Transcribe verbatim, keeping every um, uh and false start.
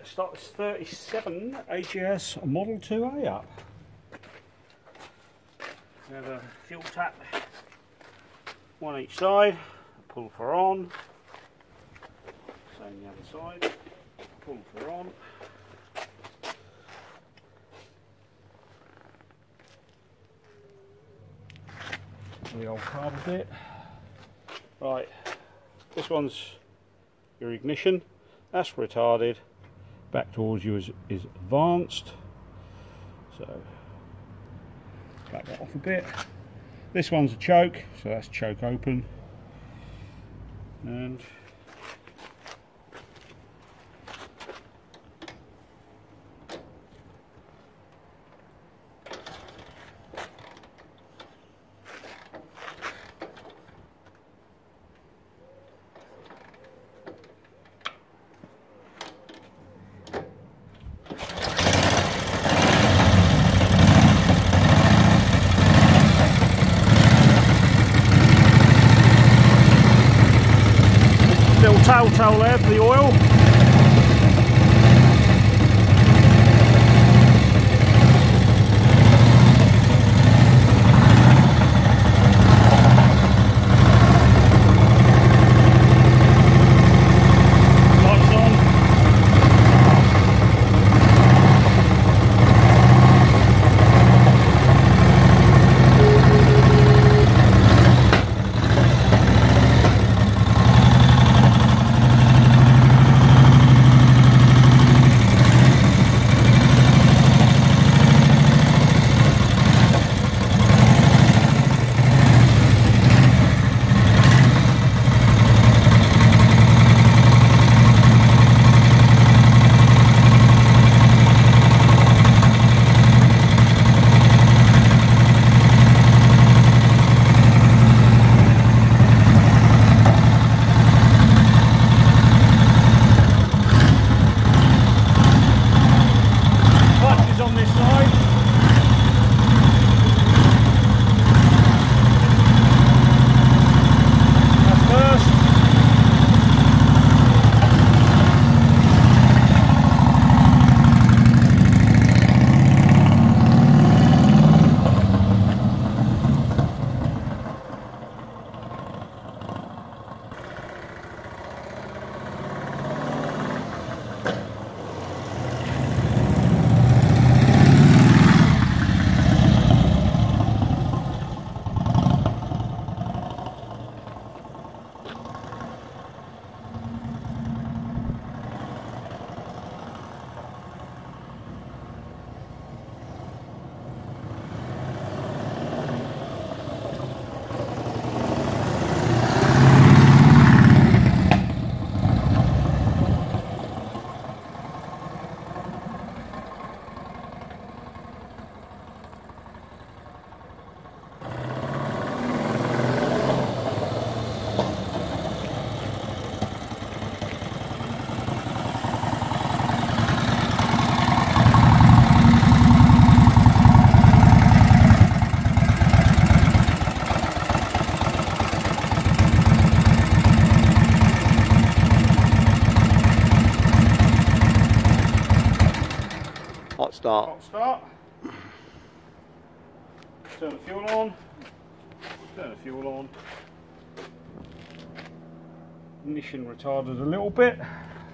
start this thirty-seven A G S Model two A up. We have a fuel tap, one each side, pull for on, same the other side, pull for on. The old carbon bit. Right, this one's your ignition, that's retarded, back towards you is, is advanced, so back that off a bit. This one's a choke, so that's choke open, and little telltale there for the oil. Lights on. On this side. That's first. Hot start. Hot start. Turn the fuel on. Turn the fuel on. Ignition retarded a little bit.